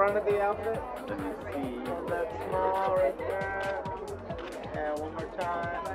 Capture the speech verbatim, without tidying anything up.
front of the outfit. Let me see. And that small right there. And one more time.